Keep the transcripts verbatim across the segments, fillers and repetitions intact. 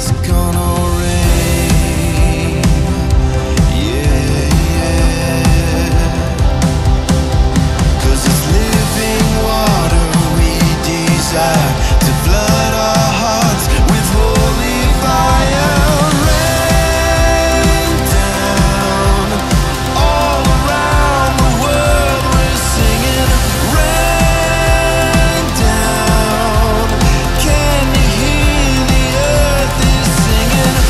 it's gonna rain. Yeah, yeah. 'Cause it's living water we desire to flood our hearts with holy fire. Rain down all around the world, we're singing. Rain down, can you hear the earth is singing?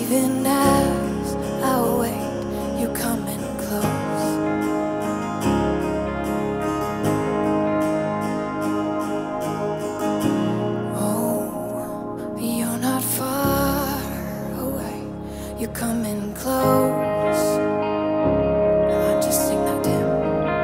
Even as I wait, you're coming close. Oh, you're not far away, you're coming close. Now I just sing that to him.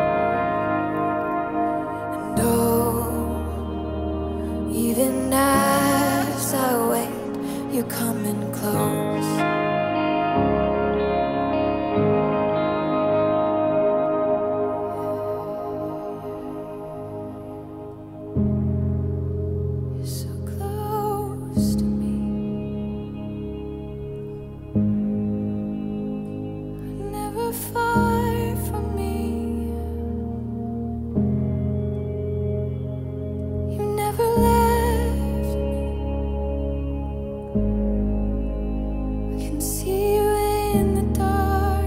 And oh, even as I wait, you're coming close. You're so close to me. Never far from me. You never left me. I can see you in the dark.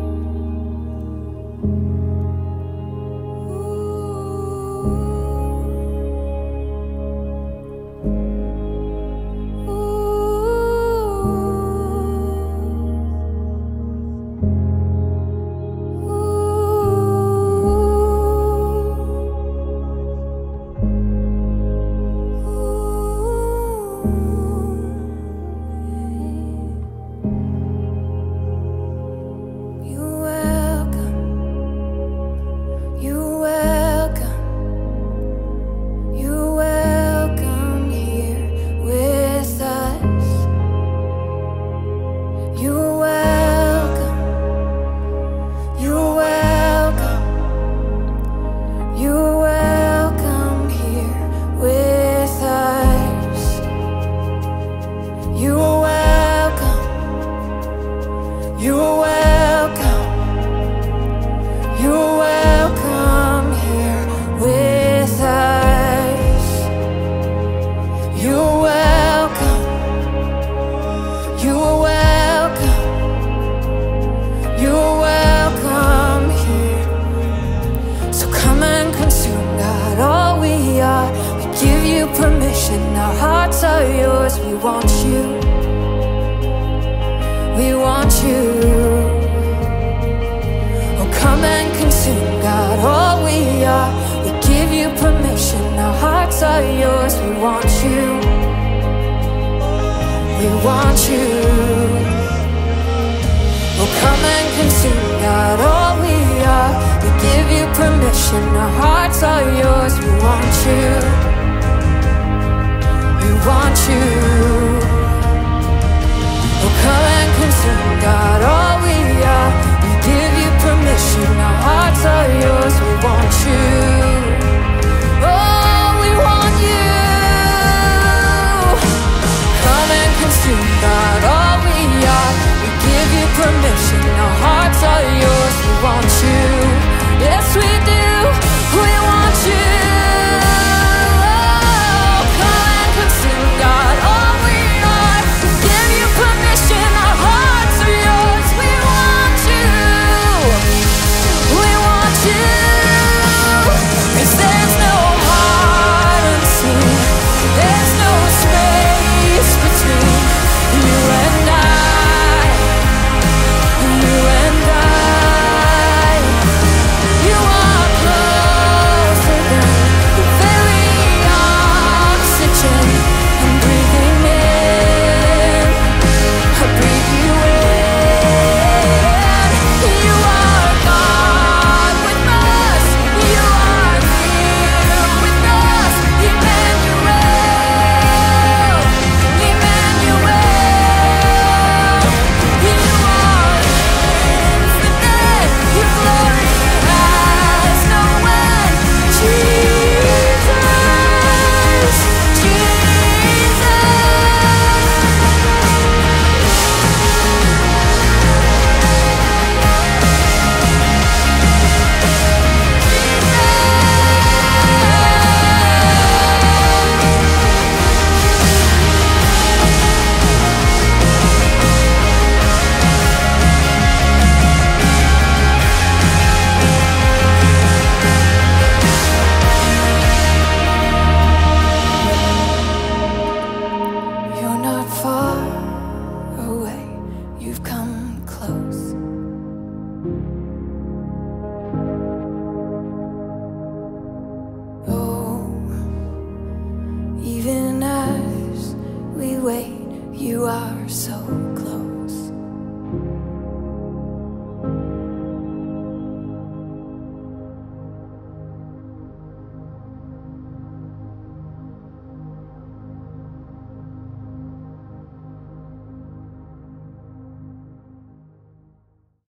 You're welcome. You're welcome. You're welcome here with us. You're welcome. You're welcome. You're welcome here with us. You're welcome. You're welcome. You're welcome here with us. You're welcome. You're welcome. You're welcome here. So come and consume, God, all we are. We give you permission. Our hearts are yours. We want you. We want you. Oh, come and consume, God, all we are. We give you permission. Our hearts are yours. We want you. We want you. Oh, come and consume, God, all we are. We give you permission. Our hearts are yours. We want you. We want you.